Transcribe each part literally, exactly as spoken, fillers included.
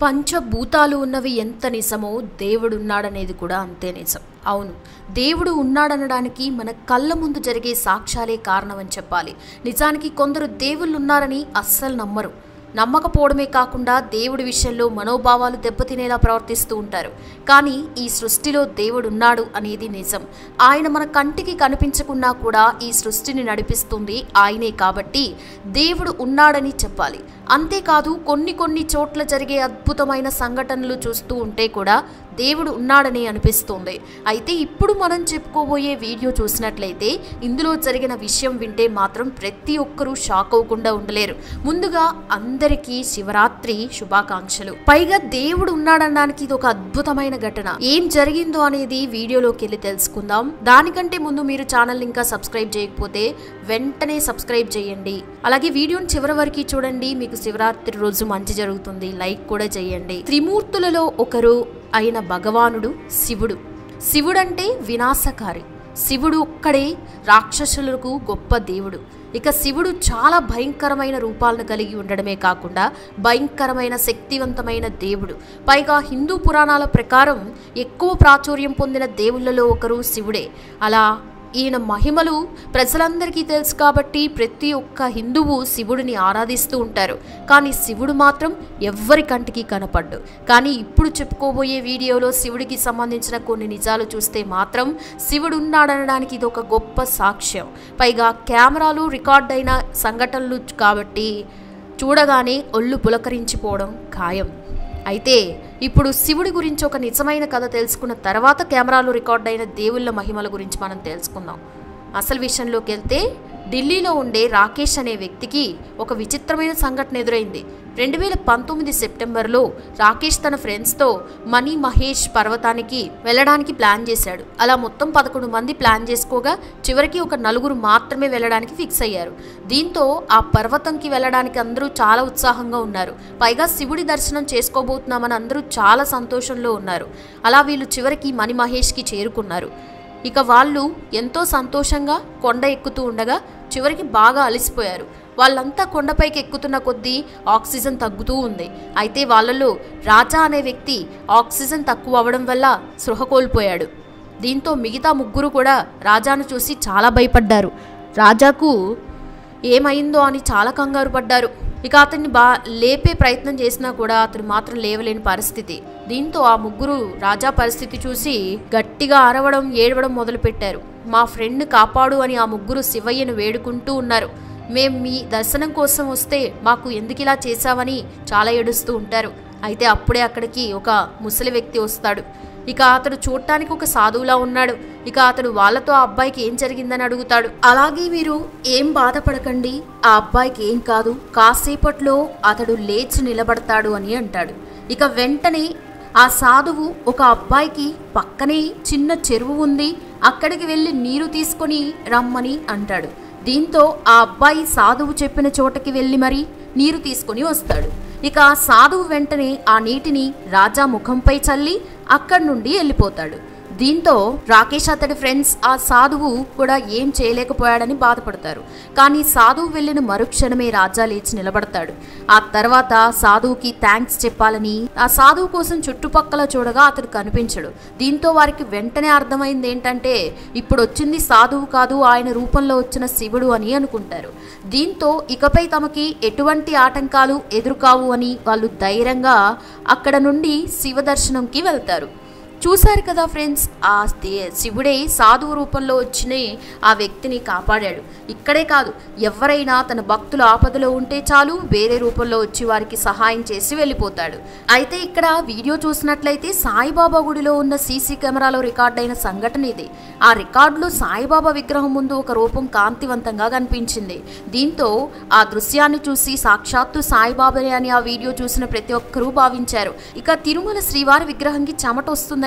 పంచభూతాలు ఉన్నవి ఎంత నిజమో దేవుడు ఉన్నాడనేది కూడా అంతే నిజం. అవును, దేవుడు ఉన్నాడనడానికి మన కళ్ళ ముందు జరిగే సాక్ష్యాలే కారణమని చెప్పాలి. నిజానికి కొందరు దేవుళ్ళు ఉన్నారని అస్సలు నమ్మరు. నమ్మకపోవడమే కాకుండా దేవుడి విషయంలో మనోభావాలు దెబ్బతినేలా ప్రవర్తిస్తూ ఉంటారు. కానీ ఈ సృష్టిలో దేవుడు ఉన్నాడు అనేది నిజం. ఆయన మన కంటికి కనిపించకున్నా కూడా ఈ సృష్టిని నడిపిస్తుంది ఆయనే కాబట్టి దేవుడు ఉన్నాడని చెప్పాలి. అంతేకాదు కొన్ని కొన్ని చోట్ల జరిగే అద్భుతమైన సంఘటనలు చూస్తూ ఉంటే కూడా దేవుడు ఉన్నాడని అనిపిస్తుంది. అయితే ఇప్పుడు మనం చెప్పుకోబోయే వీడియో చూసినట్లయితే ఇందులో జరిగిన విషయం వింటే మాత్రం ప్రతి ఒక్కరూ షాక్ అవ్వకుండా ఉండలేరు. ముందుగా అందరికీ శివరాత్రి శుభాకాంక్షలు. పైగా దేవుడు ఉన్నాడనడానికి ఇది ఒక అద్భుతమైన ఘటన. ఏం జరిగిందో అనేది వీడియోలోకి వెళ్ళి తెలుసుకుందాం. దానికంటే ముందు మీరు ఛానల్ ఇంకా సబ్స్క్రైబ్ చేయకపోతే వెంటనే సబ్స్క్రైబ్ చేయండి. అలాగే వీడియోని చివరి వరకు చూడండి. మీకు శివరాత్రి రోజు మంచి జరుగుతుంది. లైక్ కూడా చేయండి. త్రిమూర్తులలో ఒకరు అయిన భగవానుడు శివుడు. శివుడంటే వినాశకారి. శివుడు ఒక్కడే రాక్షసులకు గొప్ప దేవుడు. ఇక శివుడు చాలా భయంకరమైన రూపాలను కలిగి ఉండడమే కాకుండా భయంకరమైన శక్తివంతమైన దేవుడు. పైగా హిందూ పురాణాల ప్రకారం ఎక్కువ ప్రాచుర్యం పొందిన దేవుళ్ళలో ఒకరు శివుడే. అలా ఈయన మహిమలు ప్రజలందరికీ తెలుసు కాబట్టి ప్రతి ఒక్క హిందువు శివుడిని ఆరాధిస్తూ ఉంటారు. కానీ శివుడు మాత్రం ఎవ్వరి కంటికి కనపడ్డు. కానీ ఇప్పుడు చెప్పుకోబోయే వీడియోలో శివుడికి సంబంధించిన కొన్ని నిజాలు చూస్తే మాత్రం శివుడు ఉన్నాడనడానికి ఇది ఒక గొప్ప సాక్ష్యం. పైగా కెమెరాలు రికార్డ్ అయిన సంఘటనలు కాబట్టి చూడగానే ఒళ్ళు పులకరించిపోవడం ఖాయం. అయితే ఇప్పుడు శివుడి గురించి ఒక నిజమైన కథ తెలుసుకున్న తర్వాత కెమెరాలో రికార్డ్ అయిన దేవుళ్ళ మహిమల గురించి మనం తెలుసుకుందాం. అసలు విషయంలోకి వెళ్తే ఢిల్లీలో ఉండే రాకేష్ అనే వ్యక్తికి ఒక విచిత్రమైన సంఘటన ఎదురైంది. రెండు వేల పంతొమ్మిది సెప్టెంబర్లో రాకేష్ తన ఫ్రెండ్స్తో మనీ మహేష్ పర్వతానికి వెళ్ళడానికి ప్లాన్ చేశాడు. అలా మొత్తం పదకొండు మంది ప్లాన్ చేసుకోగా చివరికి ఒక నలుగురు మాత్రమే వెళ్ళడానికి ఫిక్స్ అయ్యారు. దీంతో ఆ పర్వతంకి వెళ్ళడానికి అందరూ చాలా ఉత్సాహంగా ఉన్నారు. పైగా శివుడి దర్శనం చేసుకోబోతున్నామని అందరూ చాలా సంతోషంలో ఉన్నారు. అలా వీళ్ళు చివరికి మనీ మహేష్కి చేరుకున్నారు. ఇక వాళ్ళు ఎంతో సంతోషంగా కొండ ఎక్కుతూ ఉండగా చివరికి బాగా అలసిపోయారు. వాళ్ళంతా కొండపైకి ఎక్కుతున్న కొద్దీ ఆక్సిజన్ తగ్గుతూ ఉంది. అయితే వాళ్ళలో రాజా అనే వ్యక్తి ఆక్సిజన్ తక్కువ అవ్వడం వల్ల స్పృహ కోల్పోయాడు. దీంతో మిగతా ముగ్గురు కూడా రాజాను చూసి చాలా భయపడ్డారు. రాజాకు ఏమైందో అని చాలా కంగారు పడ్డారు. ఇక అతన్ని బా లేపే ప్రయత్నం చేసినా కూడా అతను మాత్రం లేవలేని పరిస్థితి. దీంతో ఆ ముగ్గురు రాజా పరిస్థితి చూసి గట్టిగా అరవడం ఏడవడం మొదలుపెట్టారు. మా ఫ్రెండ్ని కాపాడు అని ఆ ముగ్గురు శివయ్యను వేడుకుంటూ ఉన్నారు. మేం మీ దర్శనం కోసం వస్తే మాకు ఎందుకు ఇలా చేశావని చాలా ఏడుస్తూ ఉంటారు. అయితే అప్పుడే అక్కడికి ఒక ముసలి వ్యక్తి వస్తాడు. ఇక అతడు చూడటానికి ఒక సాధువులా ఉన్నాడు. ఇక అతడు వాళ్ళతో ఆ అబ్బాయికి ఏం జరిగిందని అడుగుతాడు. అలాగే మీరు ఏం బాధపడకండి, ఆ అబ్బాయికి ఏం కాదు, కాసేపట్లో అతడు లేచి నిలబడతాడు అని అంటాడు. ఇక వెంటనే ఆ సాధువు ఒక అబ్బాయికి పక్కనే చిన్న చెరువు ఉంది, అక్కడికి వెళ్ళి నీరు తీసుకొని రమ్మని అంటాడు. దీంతో ఆ అబ్బాయి సాధువు చెప్పిన చోటకి వెళ్ళి మరి నీరు తీసుకొని వస్తాడు. ఇక సాధువు వెంటనే ఆ నీటిని రాజా ముఖంపై చల్లి అక్కడి నుండి వెళ్ళిపోతాడు. దీంతో రాకేష్ అతడి ఫ్రెండ్స్ ఆ సాధువు కూడా ఏం చేయలేకపోయాడని బాధపడతారు. కానీ సాధువు వెళ్ళిన మరుక్షణమే రాజా లేచి నిలబడతాడు. ఆ తర్వాత సాధువుకి థ్యాంక్స్ చెప్పాలని ఆ సాధువు కోసం చుట్టుపక్కల చూడగా అతడు కనిపించడు. దీంతో వారికి వెంటనే అర్థమైంది ఏంటంటే ఇప్పుడు వచ్చింది సాధువు కాదు, ఆయన రూపంలో వచ్చిన శివుడు అని అనుకుంటారు. దీంతో ఇకపై తమకి ఎటువంటి ఆటంకాలు ఎదురుకావు అని వాళ్ళు ధైర్యంగా అక్కడ నుండి శివ దర్శనంకి వెళ్తారు. చూశారు కదా ఫ్రెండ్స్, ఆ శివుడే సాధువు రూపంలో వచ్చిన ఆ వ్యక్తిని కాపాడాడు. ఇక్కడే కాదు, ఎవరైనా తన భక్తుల ఆపదలో ఉంటే చాలు వేరే రూపంలో వచ్చి వారికి సహాయం చేసి వెళ్ళిపోతాడు. అయితే ఇక్కడ వీడియో చూసినట్లయితే సాయిబాబా గుడిలో ఉన్న సీసీ కెమెరాలో రికార్డ్ అయిన సంఘటన ఇది. ఆ రికార్డులో సాయిబాబా విగ్రహం ముందు ఒక రూపం కాంతివంతంగా కనిపించింది. దీంతో ఆ దృశ్యాన్ని చూసి సాక్షాత్తు సాయిబాబానే అని ఆ వీడియో చూసిన ప్రతి ఒక్కరూ భావించారు. ఇక తిరుమల శ్రీవారి విగ్రహంకి చెమట వస్తుందని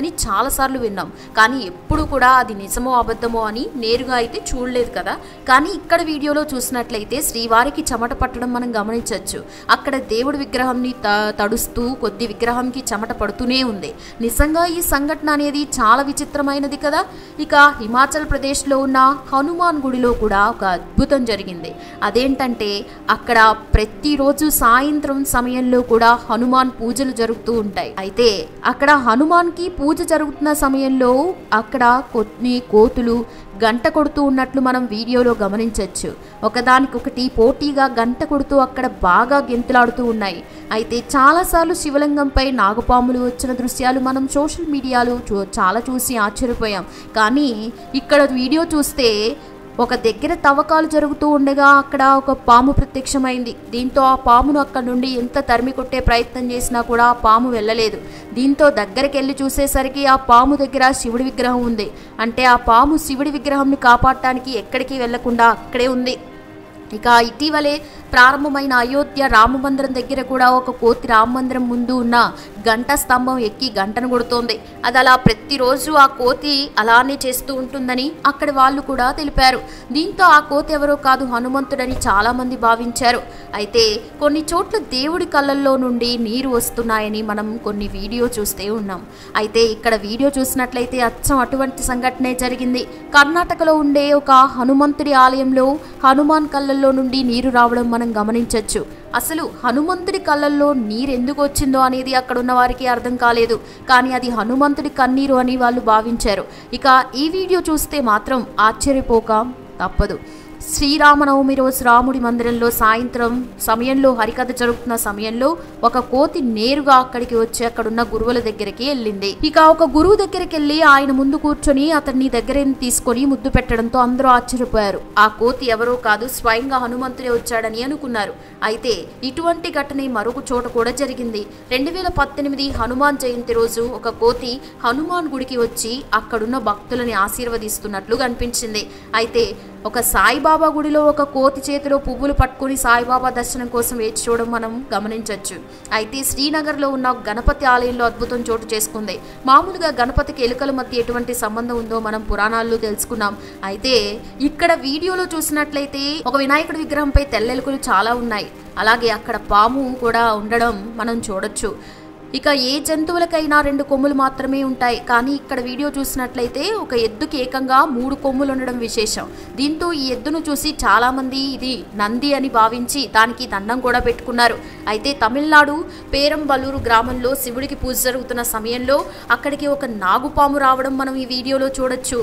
ఉంటుందని చాలాసార్లు విన్నాం, కానీ ఎప్పుడు కూడా అది నిజమో అబద్ధమో అని నేరుగా అయితే చూడలేదు కదా. కానీ ఇక్కడ వీడియోలో చూసినట్లయితే శ్రీవారికి చెమట పట్టడం మనం గమనించవచ్చు. అక్కడ దేవుడి విగ్రహంని త తడుస్తూ కొద్ది విగ్రహంకి చెమట పడుతూనే ఉంది. నిజంగా ఈ సంఘటన అనేది చాలా విచిత్రమైనది కదా. ఇక హిమాచల్ ప్రదేశ్లో ఉన్న హనుమాన్ గుడిలో కూడా ఒక అద్భుతం జరిగింది. అదేంటంటే అక్కడ ప్రతిరోజు సాయంత్రం సమయంలో కూడా హనుమాన్ పూజలు జరుగుతూ ఉంటాయి. అయితే అక్కడ హనుమాన్కి పూజ జరుగుతున్న సమయంలో అక్కడ కొన్ని కోతులు గంట కొడుతూ ఉన్నట్లు మనం వీడియోలో గమనించవచ్చు. ఒకదానికొకటి పోటీగా గంట కొడుతూ అక్కడ బాగా గెంతులాడుతూ ఉన్నాయి. అయితే చాలాసార్లు శివలింగంపై నాగపాములు వచ్చిన దృశ్యాలు మనం సోషల్ మీడియాలో చూ చాలా చూసి ఆశ్చర్యపోయాం. కానీ ఇక్కడ వీడియో చూస్తే ఒక దగ్గర తవ్వకాలు జరుగుతూ ఉండగా అక్కడ ఒక పాము ప్రత్యక్షమైంది. దీంతో ఆ పామును అక్కడ నుండి ఎంత తరిమి కొట్టే ప్రయత్నం చేసినా కూడా ఆ పాము వెళ్ళలేదు. దీంతో దగ్గరికి వెళ్ళి చూసేసరికి ఆ పాము దగ్గర శివుడి విగ్రహం ఉంది. అంటే ఆ పాము శివుడి విగ్రహంని కాపాడటానికి ఎక్కడికి వెళ్లకుండా అక్కడే ఉంది. ఇక ఇటీవలే ప్రారంభమైన అయోధ్య రామ మందిరం దగ్గర కూడా ఒక కోతి రామ మందిరం ముందు ఉన్న గంట స్తంభం ఎక్కి గంటను కొడుతోంది. అది అలా ప్రతిరోజు ఆ కోతి అలానే చేస్తూ ఉంటుందని అక్కడి వాళ్ళు కూడా తెలిపారు. దీంతో ఆ కోతి ఎవరో కాదు హనుమంతుడని చాలా మంది భావించారు. అయితే కొన్ని చోట్ల దేవుడి కళ్ళల్లో నుండి నీరు వస్తున్నాయని మనం కొన్ని వీడియో చూస్తే ఉన్నాం. అయితే ఇక్కడ వీడియో చూసినట్లయితే అచ్చం అటువంటి సంఘటనే జరిగింది. కర్ణాటకలో ఉండే ఒక హనుమంతుడి ఆలయంలో హనుమాన్ కళ్ళల్లో నుండి నీరు రావడం మనం గమనించవచ్చు. అసలు హనుమంతుడి కళ్ళల్లో నీరు ఎందుకు వచ్చిందో అనేది అక్కడ ఉన్న వారికి అర్థం కాలేదు. కానీ అది హనుమంతుడి కన్నీరు అని వాళ్ళు భావించారు. ఇక ఈ వీడియో చూస్తే మాత్రం ఆశ్చర్యపోక తప్పదు. శ్రీరామనవమి రోజు రాముడి మందిరంలో సాయంత్రం సమయంలో హరికథ జరుగుతున్న సమయంలో ఒక కోతి నేరుగా అక్కడికి వచ్చి అక్కడున్న గురువుల దగ్గరికి వెళ్ళింది. ఇక ఒక గురువు దగ్గరికి వెళ్ళి ఆయన ముందు కూర్చొని అతన్ని దగ్గర తీసుకొని ముద్దు పెట్టడంతో అందరూ ఆశ్చర్యపోయారు. ఆ కోతి ఎవరో కాదు స్వయంగా హనుమంతుడే వచ్చాడని అనుకున్నారు. అయితే ఇటువంటి ఘటన మరొక చోట కూడా జరిగింది. రెండు వేల పద్దెనిమిది హనుమాన్ జయంతి రోజు ఒక కోతి హనుమాన్ గుడికి వచ్చి అక్కడున్న భక్తులని ఆశీర్వదిస్తున్నట్లు కనిపించింది. అయితే ఒక సాయిబాబా గుడిలో ఒక కోతి చేతిలో పువ్వులు పట్టుకుని సాయిబాబా దర్శనం కోసం వేచి చూడడం మనం గమనించవచ్చు. అయితే శ్రీనగర్లో ఉన్న గణపతి ఆలయంలో అద్భుతం చోటు చేసుకుంది. మామూలుగా గణపతికి ఎలుకల మధ్య ఎటువంటి సంబంధం ఉందో మనం పురాణాల్లో తెలుసుకున్నాం. అయితే ఇక్కడ వీడియోలో చూసినట్లయితే ఒక వినాయకుడి విగ్రహంపై తెల్లెలుకలు చాలా ఉన్నాయి. అలాగే అక్కడ పాము కూడా ఉండడం మనం చూడొచ్చు. ఇక ఏ జంతువులకైనా రెండు కొమ్ములు మాత్రమే ఉంటాయి, కానీ ఇక్కడ వీడియో చూసినట్లయితే ఒక ఎద్దుకి ఏకంగా మూడు కొమ్ములు ఉండడం విశేషం. దీంతో ఈ ఎద్దును చూసి చాలామంది ఇది నంది అని భావించి దానికి దండం కూడా పెట్టుకున్నారు. అయితే తమిళనాడు పేరంబలూరు గ్రామంలో శివుడికి పూజ జరుగుతున్న సమయంలో అక్కడికి ఒక నాగుపాము రావడం మనం ఈ వీడియోలో చూడొచ్చు.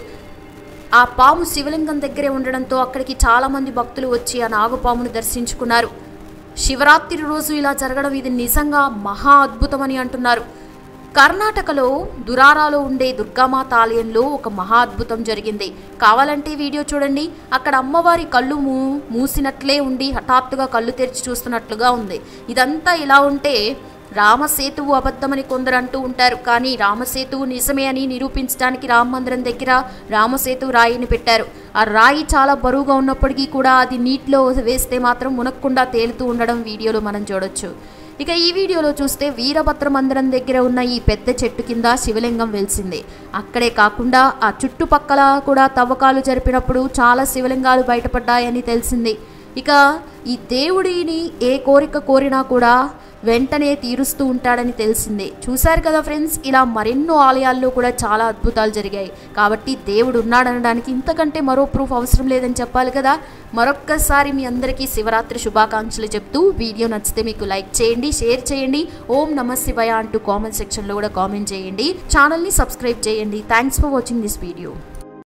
ఆ పాము శివలింగం దగ్గరే ఉండడంతో అక్కడికి చాలామంది భక్తులు వచ్చి ఆ నాగుపామును దర్శించుకున్నారు. శివరాత్రి రోజు ఇలా జరగడం ఇది నిజంగా మహా అద్భుతమని అంటున్నారు. కర్ణాటకలో దురారాలో ఉండే దుర్గామాత ఆలయంలో ఒక మహా అద్భుతం జరిగింది. కావాలంటే వీడియో చూడండి. అక్కడ అమ్మవారి కళ్ళు మూ మూసినట్లే ఉండి హఠాత్తుగా కళ్ళు తెరిచి చూస్తున్నట్లుగా ఉంది. ఇదంతా ఇలా ఉంటే రామసేతువు అబద్ధమని కొందరు అంటూ ఉంటారు. కానీ రామసేతువు నిజమే అని నిరూపించడానికి రామ మందిరం దగ్గర రామసేతువు రాయిని పెట్టారు. ఆ రాయి చాలా బరువుగా ఉన్నప్పటికీ కూడా అది నీటిలో వేస్తే మాత్రం మునక్కుండా తేలుతూ ఉండడం వీడియోలో మనం చూడొచ్చు. ఇక ఈ వీడియోలో చూస్తే వీరభద్ర మందిరం దగ్గర ఉన్న ఈ పెద్ద చెట్టు కింద శివలింగం వెలిసింది. అక్కడే కాకుండా ఆ చుట్టుపక్కల కూడా తవ్వకాలు జరిపినప్పుడు చాలా శివలింగాలు బయటపడ్డాయని తెలిసింది. ఇక ఈ దేవుడిని ఏ కోరిక కోరినా కూడా వెంటనే తీరుస్తూ ఉంటాడని తెలిసిందే. చూశారు కదా ఫ్రెండ్స్, ఇలా మరెన్నో ఆలయాల్లో కూడా చాలా అద్భుతాలు జరిగాయి. కాబట్టి దేవుడు ఉన్నాడనడానికి ఇంతకంటే మరో ప్రూఫ్ అవసరం లేదని చెప్పాలి కదా. మరొక్కసారి మీ అందరికీ శివరాత్రి శుభాకాంక్షలు చెప్తూ వీడియో నచ్చితే మీకు లైక్ చేయండి, షేర్ చేయండి, ఓం నమ శివాయ అంటూ కామెంట్ సెక్షన్లో కూడా కామెంట్ చేయండి, ఛానల్ని సబ్స్క్రైబ్ చేయండి. Thanks for watching this video.